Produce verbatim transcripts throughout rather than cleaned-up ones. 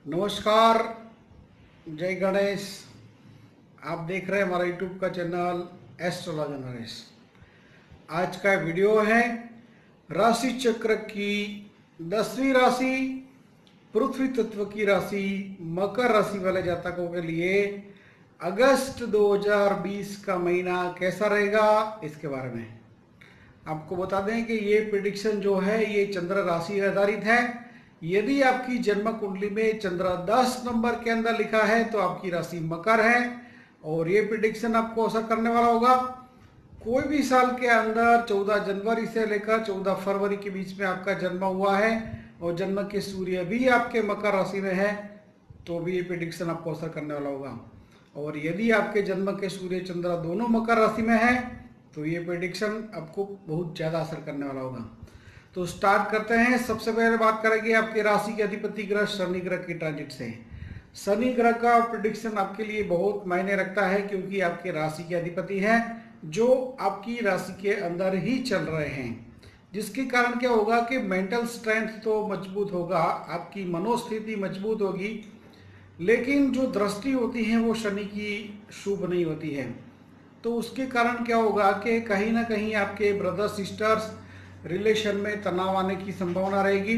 नमस्कार, जय गणेश। आप देख रहे हैं हमारा यूट्यूब का चैनल एस्ट्रोलॉजर नरेश। आज का वीडियो है राशि चक्र की दसवीं राशि, पृथ्वी तत्व की राशि मकर राशि वाले जातकों के लिए अगस्त दो हज़ार बीस का महीना कैसा रहेगा, इसके बारे में आपको बता दें कि ये प्रिडिक्शन जो है ये चंद्र राशि आधारित है। यदि आपकी जन्म कुंडली में चंद्र दस नंबर के अंदर लिखा है तो आपकी राशि मकर है और ये प्रिडिक्शन आपको असर करने वाला होगा। कोई भी साल के अंदर चौदह जनवरी से लेकर चौदह फरवरी के बीच में आपका जन्म हुआ है और जन्म के सूर्य भी आपके मकर राशि में है तो भी ये प्रिडिक्शन आपको असर करने वाला होगा। और यदि आपके जन्म के सूर्य चंद्र दोनों मकर राशि में है तो ये प्रेडिक्शन आपको बहुत ज़्यादा असर करने वाला होगा। तो स्टार्ट करते हैं। सबसे पहले बात करेंगे आपके राशि के अधिपति ग्रह शनि ग्रह की ट्रांजिट से। शनि ग्रह का प्रेडिक्शन आपके लिए बहुत मायने रखता है क्योंकि आपके राशि के अधिपति है जो आपकी राशि के अंदर ही चल रहे हैं, जिसके कारण क्या होगा कि मेंटल स्ट्रेंथ तो मजबूत होगा, आपकी मनोस्थिति मजबूत होगी, लेकिन जो दृष्टि होती है वो शनि की शुभ नहीं होती है। तो उसके कारण क्या होगा कि कहीं ना कहीं आपके ब्रदर सिस्टर्स रिलेशन में तनाव आने की संभावना रहेगी।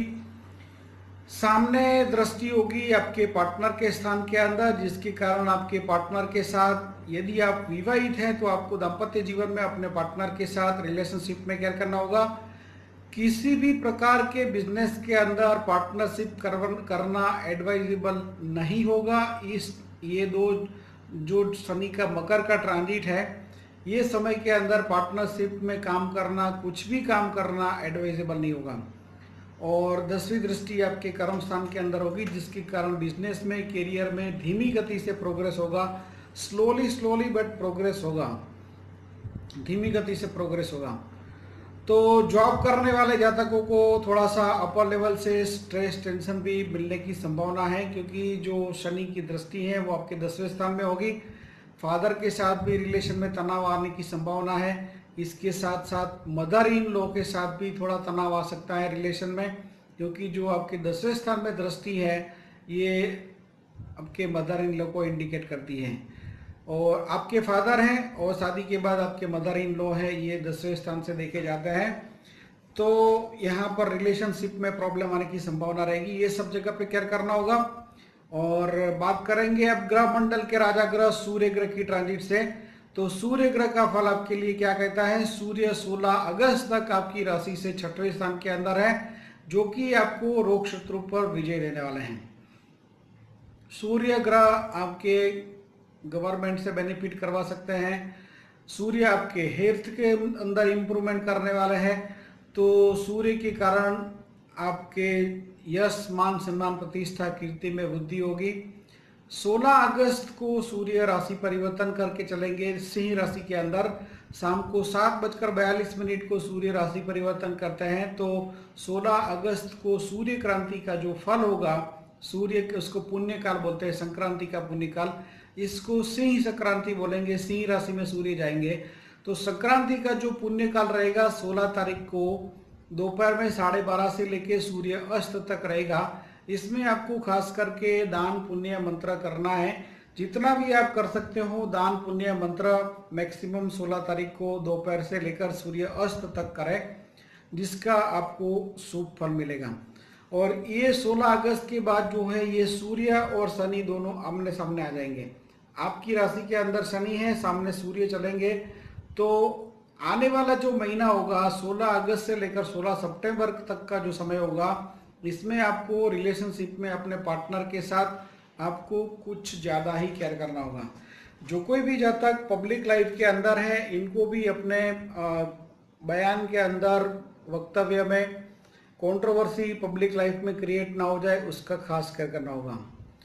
सामने दृष्टि होगी आपके पार्टनर के स्थान के अंदर, जिसके कारण आपके पार्टनर के साथ, यदि आप विवाहित हैं तो आपको दाम्पत्य जीवन में अपने पार्टनर के साथ रिलेशनशिप में केयर करना होगा। किसी भी प्रकार के बिजनेस के अंदर पार्टनरशिप करना एडवाइजेबल नहीं होगा। इस ये दो जो शनि का मकर का ट्रांजिट है, ये समय के अंदर पार्टनरशिप में काम करना, कुछ भी काम करना एडवाइजेबल नहीं होगा। और दसवीं दृष्टि आपके कर्म स्थान के अंदर होगी, जिसके कारण बिजनेस में, करियर में धीमी गति से प्रोग्रेस होगा। स्लोली स्लोली बट प्रोग्रेस होगा, धीमी गति से प्रोग्रेस होगा। तो जॉब करने वाले जातकों को थोड़ा सा अपर लेवल से स्ट्रेस टेंशन भी मिलने की संभावना है क्योंकि जो शनि की दृष्टि है वो आपके दसवें स्थान में होगी। फादर के साथ भी रिलेशन में तनाव आने की संभावना है। इसके साथ साथ मदर इन लॉ के साथ भी थोड़ा तनाव आ सकता है रिलेशन में, क्योंकि जो आपके दसवें स्थान में दृष्टि है ये आपके मदर इन लॉ को इंडिकेट करती है। और आपके फादर हैं और शादी के बाद आपके मदर इन लॉ है, ये दसवें स्थान से देखे जाते हैं। तो यहाँ पर रिलेशनशिप में प्रॉब्लम आने की संभावना रहेगी। ये सब जगह पे केयर करना होगा। और बात करेंगे अब ग्रह मंडल के राजा ग्रह सूर्य ग्रह की ट्रांजिट से। तो सूर्य ग्रह का फल आपके लिए क्या कहता है। सूर्य सोलह अगस्त तक आपकी राशि से छठवें स्थान के अंदर है, जो कि आपको रोग शत्रु पर विजय देने वाले हैं। सूर्य ग्रह आपके गवर्नमेंट से बेनिफिट करवा सकते हैं। सूर्य आपके हेल्थ के अंदर इम्प्रूवमेंट करने वाले हैं। तो सूर्य के कारण आपके यश, मान, सम्मान, प्रतिष्ठा, कीर्ति में वृद्धि होगी। सोलह अगस्त को सूर्य राशि परिवर्तन करके चलेंगे सिंह राशि के अंदर। शाम को सात बजकर बयालीस मिनट को सूर्य राशि परिवर्तन करते हैं। तो सोलह अगस्त को सूर्य क्रांति का जो फल होगा, सूर्य के उसको पुण्य काल बोलते हैं, संक्रांति का पुण्य काल, इसको सिंह संक्रांति बोलेंगे। सिंह राशि में सूर्य जाएंगे तो संक्रांति का जो पुण्य काल रहेगा सोलह तारीख को दोपहर में साढ़े बारह से लेके सूर्य अस्त तक रहेगा। इसमें आपको खास करके दान पुण्य मंत्र करना है। जितना भी आप कर सकते हो दान पुण्य मंत्र मैक्सिमम सोलह तारीख को दोपहर से लेकर सूर्य अस्त तक करें, जिसका आपको शुभ फल मिलेगा। और ये सोलह अगस्त के बाद जो है ये सूर्य और शनि दोनों आमने सामने आ जाएंगे। आपकी राशि के अंदर शनि है, सामने सूर्य चलेंगे। तो आने वाला जो महीना होगा सोलह अगस्त से लेकर सोलह सितंबर तक का जो समय होगा, इसमें आपको रिलेशनशिप में अपने पार्टनर के साथ आपको कुछ ज़्यादा ही केयर करना होगा। जो कोई भी जातक पब्लिक लाइफ के अंदर है, इनको भी अपने बयान के अंदर, वक्तव्य में कंट्रोवर्सी पब्लिक लाइफ में क्रिएट ना हो जाए, उसका खास केयर करना होगा।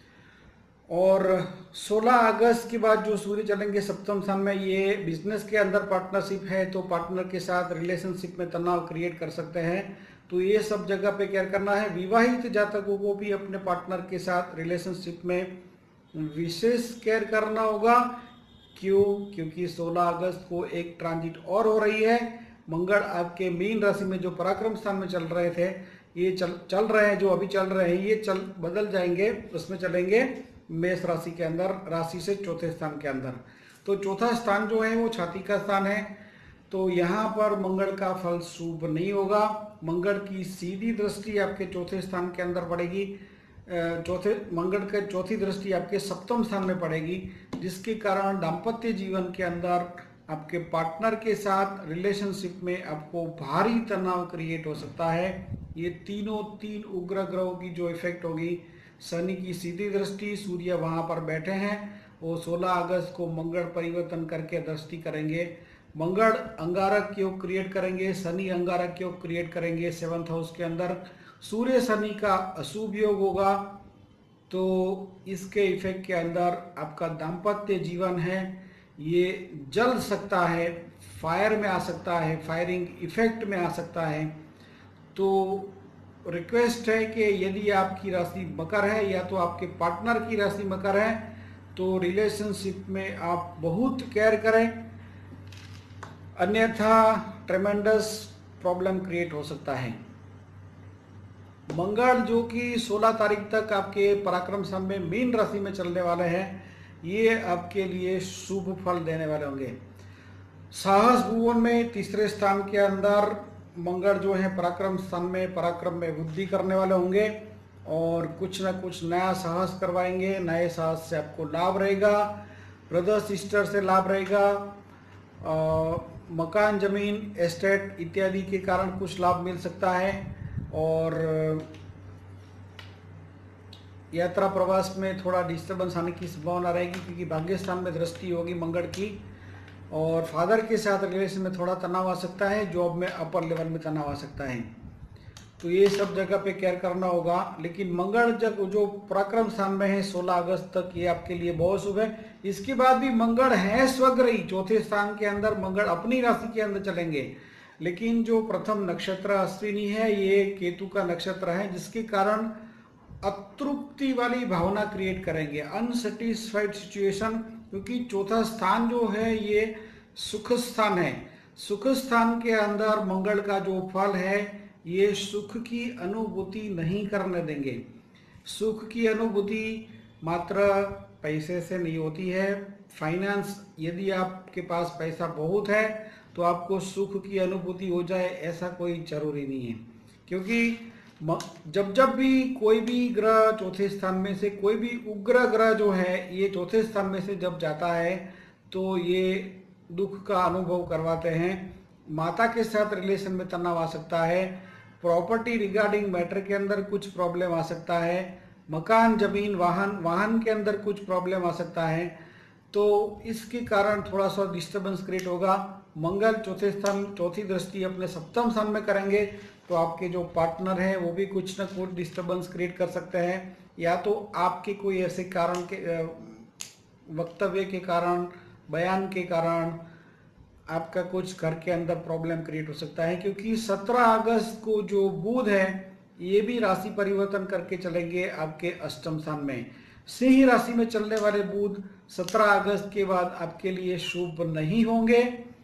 और सोलह अगस्त के बाद जो सूर्य चलेंगे सप्तम स्थान में, ये बिजनेस के अंदर पार्टनरशिप है तो पार्टनर के साथ रिलेशनशिप में तनाव क्रिएट कर सकते हैं। तो ये सब जगह पे केयर करना है। विवाहित जातकों को भी अपने पार्टनर के साथ रिलेशनशिप में विशेष केयर करना होगा। क्यों? क्योंकि सोलह अगस्त को एक ट्रांजिट और हो रही है। मंगल आपके मीन राशि में जो पराक्रम स्थान में चल रहे थे, ये चल चल रहे हैं, जो अभी चल रहे हैं ये चल बदल जाएंगे, उसमें चलेंगे मेष राशि के अंदर, राशि से चौथे स्थान के अंदर। तो चौथा स्थान जो है वो छाती का स्थान है, तो यहाँ पर मंगल का फल शुभ नहीं होगा। मंगल की सीधी दृष्टि आपके चौथे स्थान के अंदर पड़ेगी, चौथे मंगल के चौथी दृष्टि आपके सप्तम स्थान में पड़ेगी, जिसके कारण दाम्पत्य जीवन के अंदर आपके पार्टनर के साथ रिलेशनशिप में आपको भारी तनाव क्रिएट हो सकता है। ये तीनों तीन उग्र ग्रहों की जो इफेक्ट होगी, शनि की सीधी दृष्टि, सूर्य वहां पर बैठे हैं, वो सोलह अगस्त को मंगल परिवर्तन करके दृष्टि करेंगे। मंगल अंगारक योग क्रिएट करेंगे, शनि अंगारक योग क्रिएट करेंगे सेवंथ हाउस के अंदर। सूर्य शनि का अशुभ योग होगा, तो इसके इफेक्ट के अंदर आपका दाम्पत्य जीवन है ये जल सकता है, फायर में आ सकता है, फायरिंग इफेक्ट में आ सकता है। तो रिक्वेस्ट है कि यदि आपकी राशि मकर है या तो आपके पार्टनर की राशि मकर है, तो रिलेशनशिप में आप बहुत केयर करें, अन्यथा ट्रेमेंडस प्रॉब्लम क्रिएट हो सकता है। मंगल जो कि सोलह तारीख तक आपके पराक्रम स्थान में मीन राशि में चलने वाले हैं, ये आपके लिए शुभ फल देने वाले होंगे। साहस भुवन में तीसरे स्थान के अंदर मंगल जो है पराक्रम स्थान में पराक्रम में वृद्धि करने वाले होंगे और कुछ ना कुछ नया साहस करवाएंगे। नए साहस से आपको लाभ रहेगा, ब्रदर सिस्टर से लाभ रहेगा, आ, मकान जमीन एस्टेट इत्यादि के कारण कुछ लाभ मिल सकता है। और यात्रा प्रवास में थोड़ा डिस्टर्बेंस आने की संभावना रहेगी, क्योंकि भाग्य स्थान में दृष्टि होगी मंगल की, और फादर के साथ रिलेशन में थोड़ा तनाव आ सकता है, जॉब में अपर लेवल में तनाव आ सकता है। तो ये सब जगह पे केयर करना होगा। लेकिन मंगल जब जो पराक्रम स्थान में है सोलह अगस्त तक, ये आपके लिए बहुत शुभ है। इसके बाद भी मंगल है स्वग्रही, चौथे स्थान के अंदर मंगल अपनी राशि के अंदर चलेंगे, लेकिन जो प्रथम नक्षत्र अश्विनी है ये केतु का नक्षत्र है, जिसके कारण अतृप्ति वाली भावना क्रिएट करेंगे, अनसेटिस्फाइड सिचुएशन, क्योंकि चौथा स्थान जो है ये सुख स्थान है। सुख स्थान के अंदर मंगल का जो फल है ये सुख की अनुभूति नहीं करने देंगे। सुख की अनुभूति मात्र पैसे से नहीं होती है। फाइनेंस, यदि आपके पास पैसा बहुत है तो आपको सुख की अनुभूति हो जाए ऐसा कोई जरूरी नहीं है, क्योंकि जब जब भी कोई भी ग्रह चौथे स्थान में से, कोई भी उग्र ग्रह जो है ये चौथे स्थान में से जब जाता है तो ये दुख का अनुभव करवाते हैं। माता के साथ रिलेशन में तनाव आ सकता है, प्रॉपर्टी रिगार्डिंग मैटर के अंदर कुछ प्रॉब्लम आ सकता है, मकान जमीन वाहन वाहन के अंदर कुछ प्रॉब्लम आ सकता है। तो इसके कारण थोड़ा सा डिस्टर्बेंस क्रिएट होगा। मंगल चौथे स्थान चौथी दृष्टि अपने सप्तम स्थान में करेंगे, तो आपके जो पार्टनर हैं वो भी कुछ ना कुछ डिस्टर्बेंस क्रिएट कर सकते हैं, या तो आपके कोई ऐसे कारण के वक्तव्य के कारण, बयान के कारण आपका कुछ घर के अंदर प्रॉब्लम क्रिएट हो सकता है। क्योंकि सत्रह अगस्त को जो बुध है ये भी राशि परिवर्तन करके चलेंगे आपके अष्टम स्थान में। सिंह राशि में चलने वाले बुध सत्रह अगस्त के बाद आपके लिए शुभ नहीं होंगे,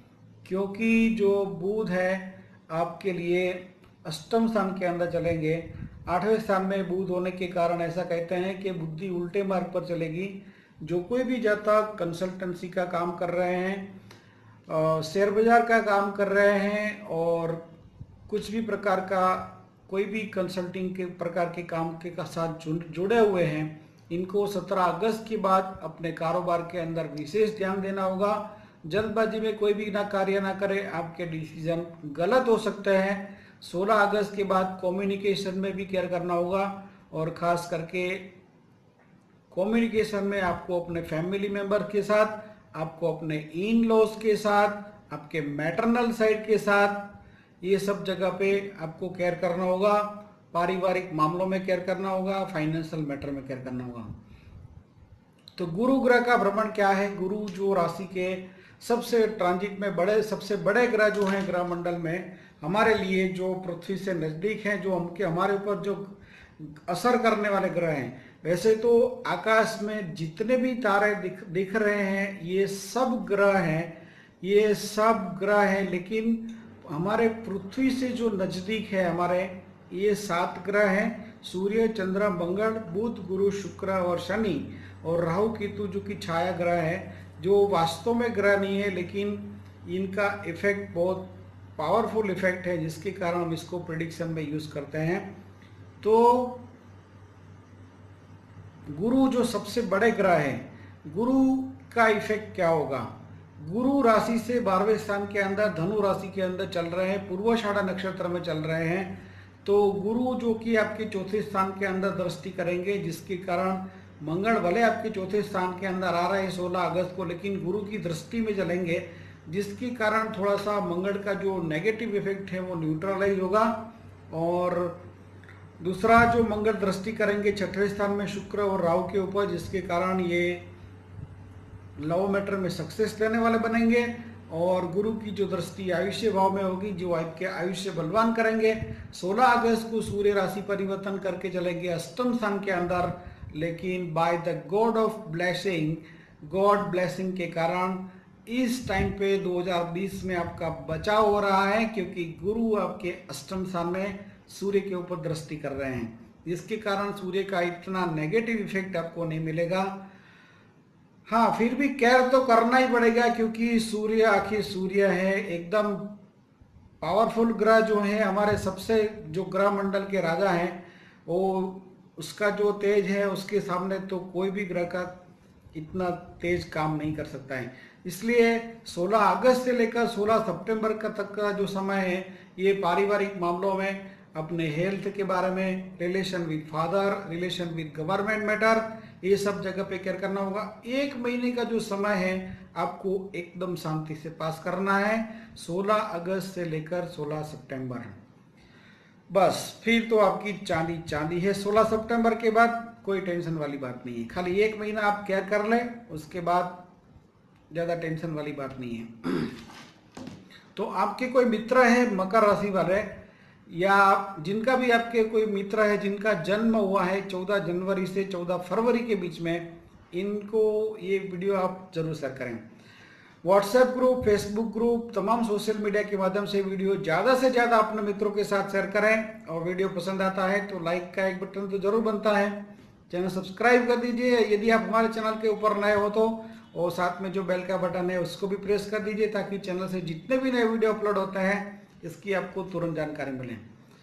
क्योंकि जो बुध है आपके लिए अष्टम स्थान के अंदर चलेंगे। आठवें स्थान में बुध होने के कारण ऐसा कहते हैं कि बुद्धि उल्टे मार्ग पर चलेगी। जो कोई भी जातक कंसल्टेंसी का काम कर रहे हैं, शेयर बाजार का काम कर रहे हैं, और कुछ भी प्रकार का कोई भी कंसल्टिंग के प्रकार के काम के का साथ जुड़े हुए हैं, इनको सत्रह अगस्त के बाद अपने कारोबार के अंदर विशेष ध्यान देना होगा। जल्दबाजी में कोई भी ना कार्य ना करें, आपके डिसीजन गलत हो सकते हैं। सोलह अगस्त के बाद कम्युनिकेशन में भी केयर करना होगा, और ख़ास करके कम्युनिकेशन में आपको अपने फैमिली मेंबर के साथ, आपको अपने इन लॉज के साथ, आपके मैटरनल साइड के साथ, ये सब जगह पे आपको केयर करना होगा। पारिवारिक मामलों में केयर करना होगा, फाइनेंशियल मैटर में केयर करना होगा। तो गुरु ग्रह का भ्रमण क्या है? गुरु जो राशि के सबसे ट्रांजिट में बड़े सबसे बड़े ग्रह जो हैं ग्रह मंडल में, हमारे लिए जो पृथ्वी से नजदीक हैं, जो हमके हमारे ऊपर जो असर करने वाले ग्रह हैं। वैसे तो आकाश में जितने भी तारे दिख दिख रहे हैं ये सब ग्रह हैं, ये सब ग्रह हैं, लेकिन हमारे पृथ्वी से जो नजदीक है, हमारे ये सात ग्रह हैं, सूर्य, चंद्र, मंगल, बुध, गुरु, शुक्र और शनि और राहु केतु जो कि छाया ग्रह है, जो वास्तव में ग्रह नहीं है लेकिन इनका इफेक्ट बहुत पावरफुल इफेक्ट है, जिसके कारण हम इसको प्रेडिक्शन में यूज करते हैं। तो गुरु जो सबसे बड़े ग्रह हैं, गुरु का इफेक्ट क्या होगा? गुरु राशि से बारहवें स्थान के अंदर धनु राशि के अंदर चल रहे हैं, पूर्वाषाढ़ा नक्षत्र में चल रहे हैं। तो गुरु जो कि आपके चौथे स्थान के अंदर दृष्टि करेंगे, जिसके कारण मंगल भले आपके चौथे स्थान के अंदर आ रहे हैं सोलह अगस्त को, लेकिन गुरु की दृष्टि में चलेंगे, जिसके कारण थोड़ा सा मंगल का जो नेगेटिव इफेक्ट है वो न्यूट्रलाइज होगा। और दूसरा जो मंगल दृष्टि करेंगे छठवें स्थान में शुक्र और राहु के ऊपर, जिसके कारण ये लव मैटर में सक्सेस लेने वाले बनेंगे। और गुरु की जो दृष्टि आयुष्य भाव में होगी, जो आपके आयुष्य बलवान करेंगे। सोलह अगस्त को सूर्य राशि परिवर्तन करके चलेंगे अष्टम स्थान के अंदर, लेकिन by the god of blessing, god blessing के कारण इस टाइम पे दो हज़ार बीस में आपका बचाव हो रहा है, क्योंकि गुरु आपके अष्टम स्थान में सूर्य के ऊपर दृष्टि कर रहे हैं, जिसके कारण सूर्य का इतना नेगेटिव इफेक्ट आपको नहीं मिलेगा। हाँ, फिर भी केयर तो करना ही पड़ेगा, क्योंकि सूर्य आखिर सूर्य है, एकदम पावरफुल ग्रह जो है, हमारे सबसे जो ग्रह मंडल के राजा हैं, वो उसका जो तेज है उसके सामने तो कोई भी ग्रह का इतना तेज काम नहीं कर सकता है। इसलिए सोलह अगस्त से लेकर सोलह सितंबर का तक का जो समय है, ये पारिवारिक मामलों में, अपने हेल्थ के बारे में, relation with father, relation with government matter, ये सब जगह पे केयर करना होगा। एक महीने का जो समय है आपको एकदम शांति से पास करना है, सोलह अगस्त से लेकर सोलह सितंबर, बस फिर तो आपकी चांदी चांदी है। सोलह सितंबर के बाद कोई टेंशन वाली बात नहीं है, खाली एक महीना आप केयर कर लें, उसके बाद ज़्यादा टेंशन वाली बात नहीं है। तो आपके कोई मित्र हैं मकर राशि वाले, या जिनका भी आपके कोई मित्र है जिनका जन्म हुआ है चौदह जनवरी से चौदह फरवरी के बीच में, इनको ये वीडियो आप जरूर शेयर करें। व्हाट्सएप ग्रुप, फेसबुक ग्रुप, तमाम सोशल मीडिया के माध्यम से वीडियो ज़्यादा से ज़्यादा अपने मित्रों के साथ शेयर करें। और वीडियो पसंद आता है तो लाइक का एक बटन तो जरूर बनता है, चैनल सब्सक्राइब कर दीजिए यदि आप हमारे चैनल के ऊपर नए हो तो, और साथ में जो बेल का बटन है उसको भी प्रेस कर दीजिए, ताकि चैनल से जितने भी नए वीडियो अपलोड होते हैं इसकी आपको तुरंत जानकारी मिले।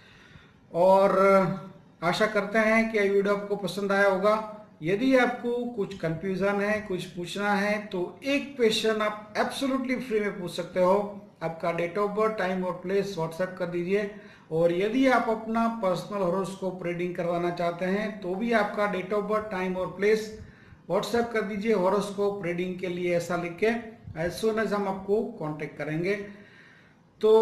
और आशा करते हैं कि ये वीडियो आपको पसंद आया होगा। यदि आपको कुछ कंफ्यूजन है, कुछ पूछना है, तो एक क्वेश्चन आप एब्सोल्युटली फ्री में पूछ सकते हो। आपका डेट ऑफ बर्थ, टाइम और प्लेस व्हाट्सएप कर दीजिए। और यदि आप अपना पर्सनल हॉरोस्कोप रीडिंग करवाना चाहते हैं तो भी आपका डेट ऑफ बर्थ, टाइम और प्लेस व्हाट्सएप कर दीजिए हॉरोस्कोप रीडिंग के लिए, ऐसा लिख के, एज सून एज हम आपको कांटेक्ट करेंगे। तो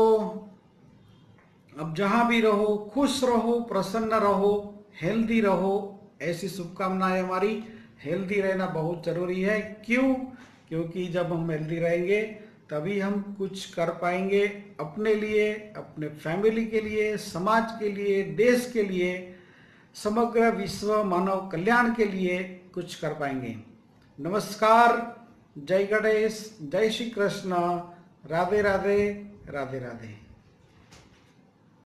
अब जहां भी रहो, खुश रहो, प्रसन्न रहो, हेल्दी रहो, ऐसी शुभकामनाएं हमारी। हेल्दी रहना बहुत जरूरी है। क्यों? क्योंकि जब हम हेल्दी रहेंगे तभी हम कुछ कर पाएंगे अपने लिए, अपने फैमिली के लिए, समाज के लिए, देश के लिए, समग्र विश्व मानव कल्याण के लिए कुछ कर पाएंगे। नमस्कार, जय गणेश, जय श्री कृष्ण, राधे राधे, राधे राधे।